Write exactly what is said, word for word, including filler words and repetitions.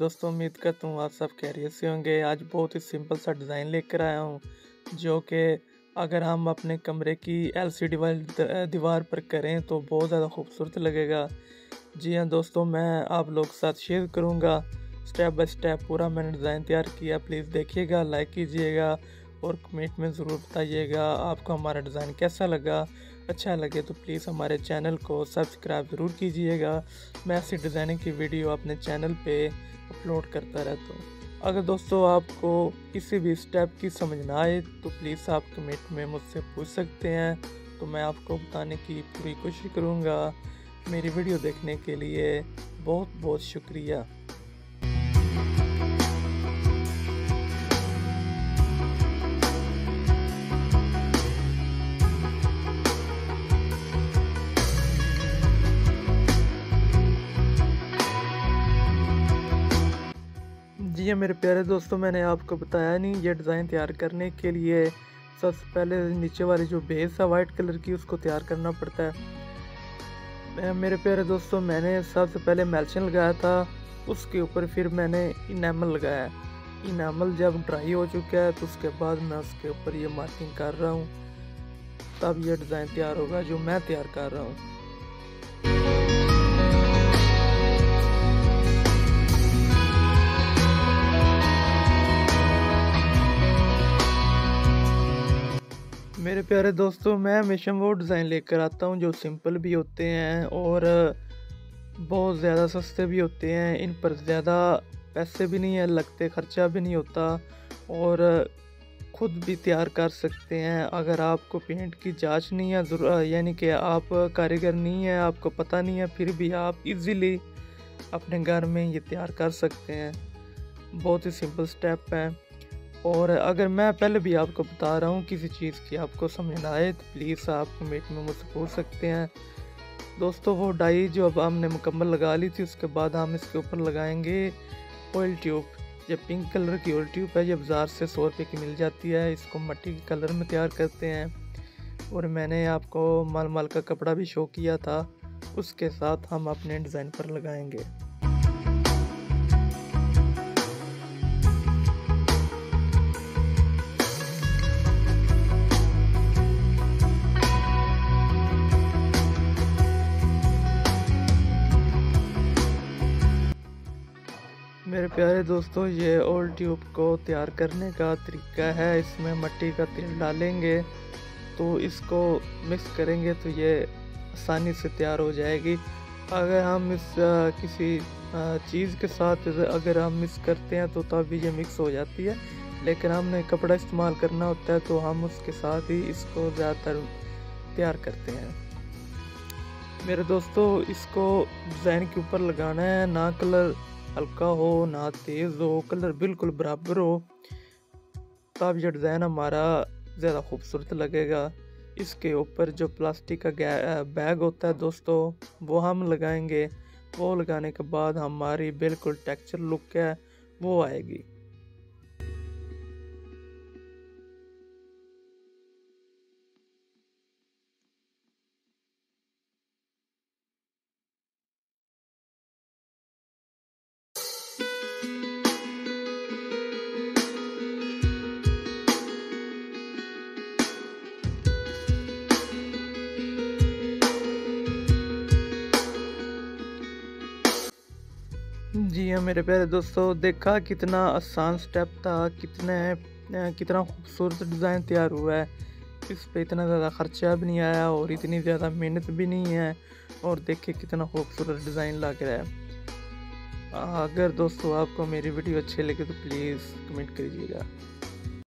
दोस्तों, उम्मीद करता हूँ आप सब खैरियत से होंगे। आज बहुत ही सिंपल सा डिज़ाइन लेकर आया हूँ जो कि अगर हम अपने कमरे की एलसीडी वाली दीवार पर करें तो बहुत ज़्यादा खूबसूरत लगेगा। जी हाँ दोस्तों, मैं आप लोग के साथ शेयर करूँगा स्टेप बाय स्टेप पूरा मैंने डिज़ाइन तैयार किया। प्लीज़ देखिएगा, लाइक कीजिएगा और कमेंट में ज़रूर बताइएगा आपको हमारा डिज़ाइन कैसा लगा। अच्छा लगे तो प्लीज़ हमारे चैनल को सब्सक्राइब ज़रूर कीजिएगा। मैं ऐसी डिज़ाइनिंग की वीडियो अपने चैनल पे अपलोड करता रहता हूँ। अगर दोस्तों आपको किसी भी स्टेप की समझ ना आए तो प्लीज़ आप कमेंट में मुझसे पूछ सकते हैं, तो मैं आपको बताने की पूरी कोशिश करूँगा। मेरी वीडियो देखने के लिए बहुत बहुत शुक्रिया। जी हाँ मेरे प्यारे दोस्तों, मैंने आपको बताया नहीं, ये डिज़ाइन तैयार करने के लिए सबसे पहले नीचे वाली जो बेस है वाइट कलर की उसको तैयार करना पड़ता है। मेरे प्यारे दोस्तों, मैंने सबसे पहले मेल्शन लगाया था, उसके ऊपर फिर मैंने इनामल लगाया। इनामल जब ड्राई हो चुका है तो उसके बाद मैं उसके ऊपर ये मार्किंग कर रहा हूँ, तब ये डिज़ाइन तैयार होगा जो मैं तैयार कर रहा हूँ। मेरे प्यारे दोस्तों, मैं हमेशा वो डिज़ाइन लेकर आता हूँ जो सिंपल भी होते हैं और बहुत ज़्यादा सस्ते भी होते हैं। इन पर ज़्यादा पैसे भी नहीं है लगते, ख़र्चा भी नहीं होता और ख़ुद भी तैयार कर सकते हैं। अगर आपको पेंट की जांच नहीं है, यानी कि आप कारीगर नहीं है, आपको पता नहीं है, फिर भी आप इजीली अपने घर में ये तैयार कर सकते हैं। बहुत ही सिंपल स्टेप है। और अगर मैं पहले भी आपको बता रहा हूँ किसी चीज़ की आपको समझ ना आए तो प्लीज़ आप कमेंट में मुझसे पूछ सकते हैं। दोस्तों, वो डाई जो अब हमने मुकम्मल लगा ली थी, उसके बाद हम इसके ऊपर लगाएंगे ऑयल ट्यूब। ये पिंक कलर की ऑयल ट्यूब है, ये बाज़ार से सौ रुपये की मिल जाती है। इसको मिट्टी के कलर में तैयार करते हैं और मैंने आपको माल माल का कपड़ा भी शो किया था, उसके साथ हम अपने डिज़ाइन पर लगाएंगे। मेरे प्यारे दोस्तों, ये ऑयल ट्यूब को तैयार करने का तरीका है, इसमें मिट्टी का तेल डालेंगे तो इसको मिक्स करेंगे तो ये आसानी से तैयार हो जाएगी। अगर हम इस आ, किसी आ, चीज़ के साथ अगर हम मिक्स करते हैं तो तब भी ये मिक्स हो जाती है, लेकिन हमने कपड़ा इस्तेमाल करना होता है तो हम उसके साथ ही इसको ज़्यादातर तैयार करते हैं। मेरे दोस्तों, इसको डिज़ाइन के ऊपर लगाना है, ना कलर हल्का हो ना तेज़ हो, कलर बिल्कुल बराबर हो, तब ये डिज़ाइन हमारा ज़्यादा खूबसूरत लगेगा। इसके ऊपर जो प्लास्टिक का बैग होता है दोस्तों, वो हम लगाएंगे। वो लगाने के बाद हमारी बिल्कुल टेक्सचर लुक है वो आएगी। जी हाँ मेरे प्यारे दोस्तों, देखा कितना आसान स्टेप था, कितने कितना खूबसूरत डिज़ाइन तैयार हुआ है। इस पे इतना ज़्यादा ख़र्चा भी नहीं आया और इतनी ज़्यादा मेहनत भी नहीं है, और देखिए कितना खूबसूरत डिज़ाइन लग रहा है। अगर दोस्तों आपको मेरी वीडियो अच्छी लगे तो प्लीज़ कमेंट कीजिएगा।